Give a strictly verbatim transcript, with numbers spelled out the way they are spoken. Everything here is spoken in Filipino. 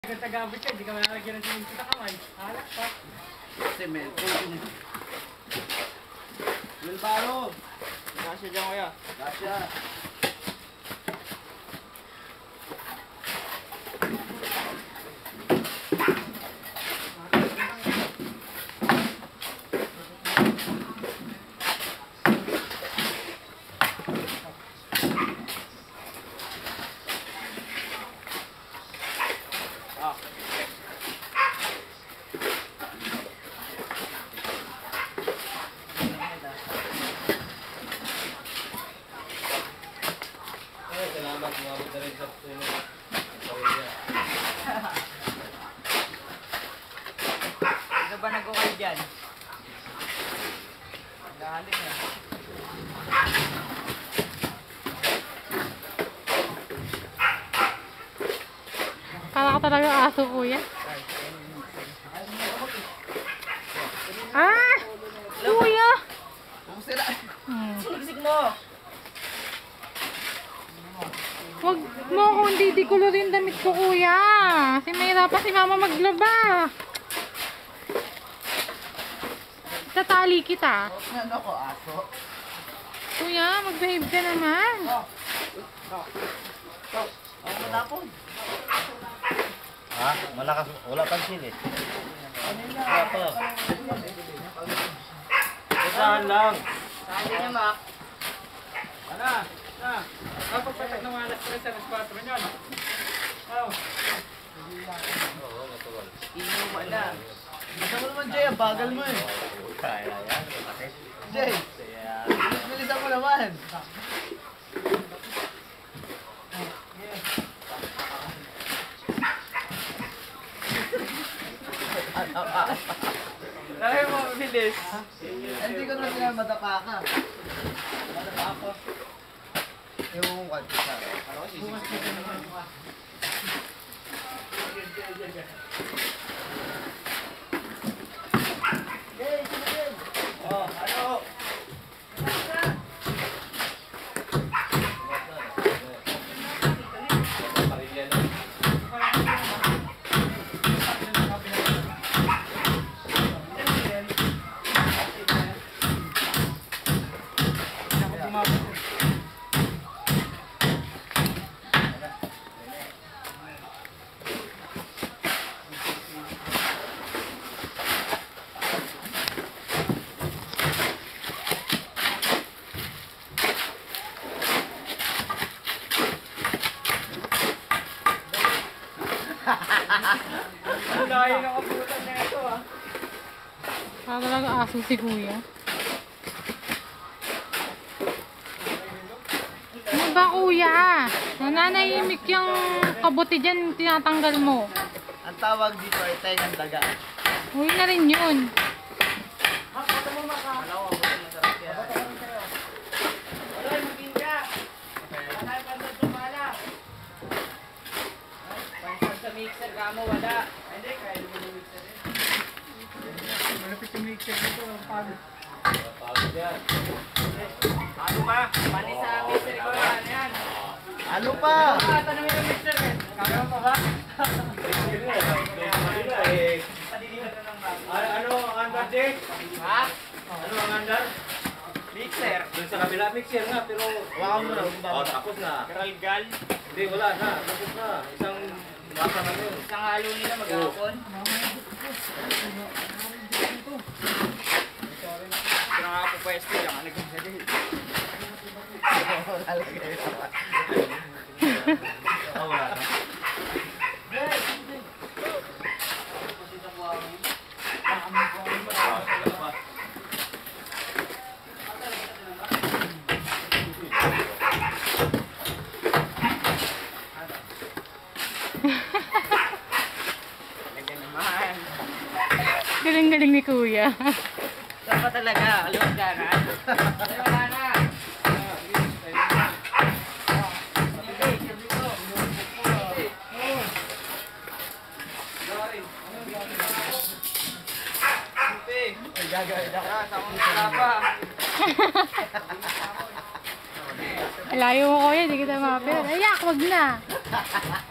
Tagabit ka, hindi ka malalagyan ng siminto sa kamay. Halak pa. Semento. Wilbaro. Kasya dyan kuya. Kasya. Ano ba nag-okay dyan? Nahalik na. Kala ka talaga aso, kuya. Ah! Kuya! Kumusta na? Hmm. Sigsig mo. Wag mo akong didikulo rin damit ko, kuya. Kasi mahirap pa si mama maglaba. Tatali kita. Ano ko, aso? Kuya, mag-behave ka naman. Ano natapon? Ha? Malakas, wala pang sili. Wala pa. Saan lang? Saan niya, Mac? Ano? Na? Kapagpatak ng alas tres, alas kwatro nyo, no? Oh. Oo, natural. Ino ba na? Bisa mo naman, Jay. Ang bagal mo eh. Kaya yan. Bakit? Jay, Kaya... bilisan mo naman. Dahil mo, bilis. Hindi ko naman sila madapa ka. Madapa ako. Ewan ko kung sa ano kasi. Oh, ano? Ang layo ng kaputan na ito, ah. Kala talaga aso si kuya. Ano ba, kuya? Nananahimik yung kabuti dyan, tinatanggal mo. Ang tawag dito ay tengang daga. Uwi na rin yun. Sa mixer ka mo, wala. Hindi, kaya mo yung mixer eh. Malapit yung mixer nito, ang pagod. Pagod yan. Ano ba? Mani sa mixer ko na, ano yan? Ano pa? Ano ba? Tanongin yung mixer eh. Kaya mo ba? Padilihan na ng bago. Ano ang andar, Jake? Ha? Ano ang andar? Mixer? Doon sa kabila, mixer nga, pero... Hawakan mo na. Oh, tapos na. Kralgal? Hindi, wala na. Tapos na. Isang masa na yun. Isang halo nila maghapon. Pero nga po pwesto lang, ano kung sabi. Oh, wala na. Talaga naman. Galing-galing ni kuya. Saan pa talaga? Aluwag ka na? Wala na. Gagawin ako. Wala pa. Layo mo, kuya, hindi kita mapil. Ayak, wag na.